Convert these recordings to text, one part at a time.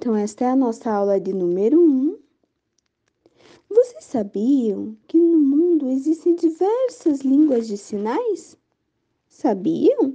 Então, esta é a nossa aula de número 1. Vocês sabiam que no mundo existem diversas línguas de sinais? Sabiam?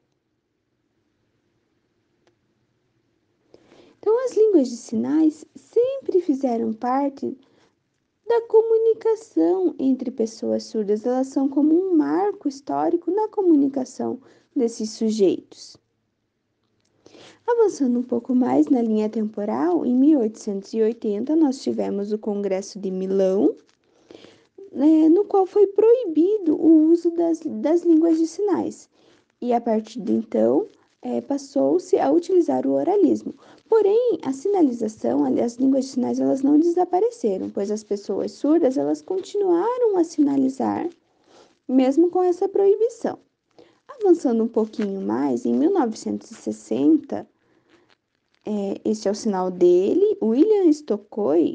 Então, as línguas de sinais sempre fizeram parte da comunicação entre pessoas surdas. Elas são como um marco histórico na comunicação desses sujeitos. Avançando um pouco mais na linha temporal, em 1880 nós tivemos o Congresso de Milão, no qual foi proibido o uso das línguas de sinais. E a partir de então, passou-se a utilizar o oralismo. Porém, a sinalização, as línguas de sinais, elas não desapareceram, pois as pessoas surdas, elas continuaram a sinalizar, mesmo com essa proibição. Avançando um pouquinho mais, em 1960, este é o sinal dele, William Stokely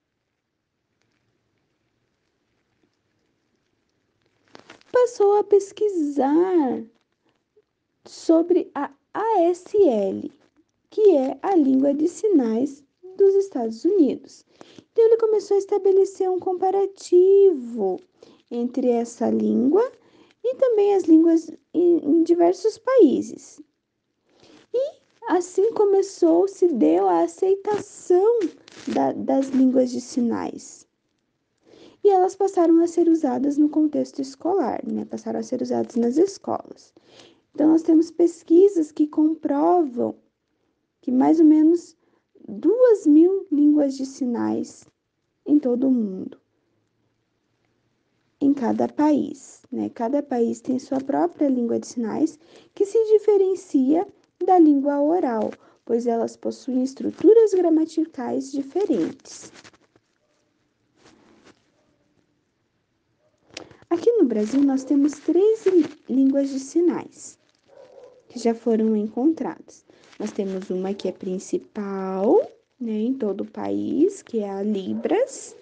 passou a pesquisar sobre a ASL, que é a língua de sinais dos Estados Unidos. Então, ele começou a estabelecer um comparativo entre essa língua e também as línguas em diversos países. E assim se deu a aceitação das línguas de sinais. E elas passaram a ser usadas no contexto escolar, né? Passaram a ser usadas nas escolas. Então, nós temos pesquisas que comprovam que mais ou menos 2.000 línguas de sinais em todo o mundo, em cada país, né? Cada país tem sua própria língua de sinais que se diferencia da língua oral, pois elas possuem estruturas gramaticais diferentes. Aqui no Brasil, nós temos 13 línguas de sinais que já foram encontradas. Nós temos uma que é principal, né, em todo o país, que é a Libras.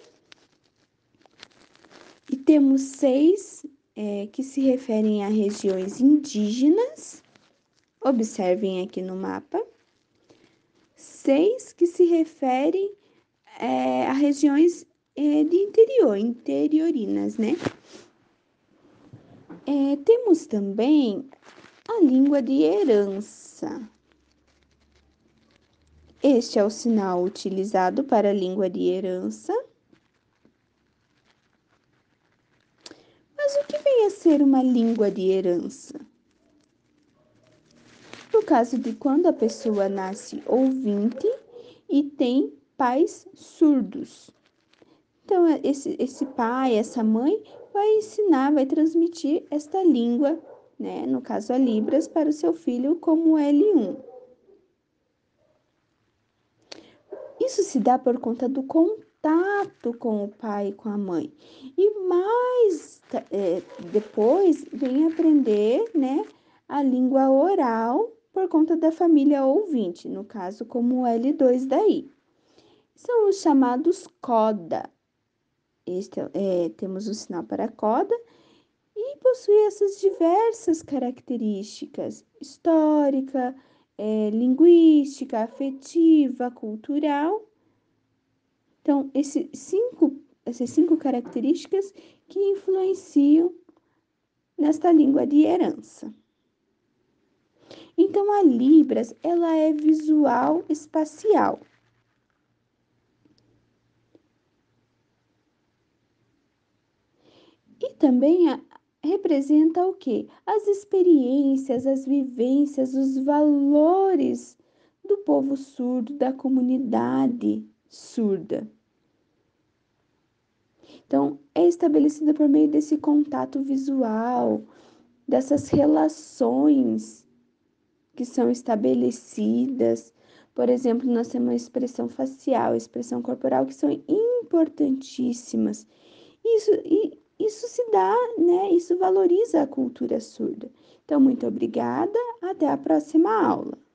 E temos 6 que se referem a regiões indígenas. Observem aqui no mapa. 6 que se referem a regiões de interiorinas, né? Temos também a língua de herança. Este é o sinal utilizado para a língua de herança. Mas o que vem a ser uma língua de herança? No caso de quando a pessoa nasce ouvinte e tem pais surdos. Então, esse pai, essa mãe, vai ensinar, vai transmitir esta língua, né? No caso, a Libras, para o seu filho como L1. Isso se dá por conta do contato com o pai e com a mãe. E mais depois vem aprender, né, a língua oral por conta da família ouvinte, no caso, como o L2 daí. São os chamados coda. Temos um sinal para coda e possui essas diversas características: histórica, linguística, afetiva, cultural. Então, essas 5 características que influenciam nesta língua de herança. Então, a Libras, ela é visual espacial. E também representa o quê? As experiências, as vivências, os valores do povo surdo, da comunidade surda. Então, é estabelecida por meio desse contato visual, dessas relações que são estabelecidas. Por exemplo, nós temos a expressão facial, a expressão corporal, que são importantíssimas. Isso se dá, né? Isso valoriza a cultura surda. Então, muito obrigada. Até a próxima aula.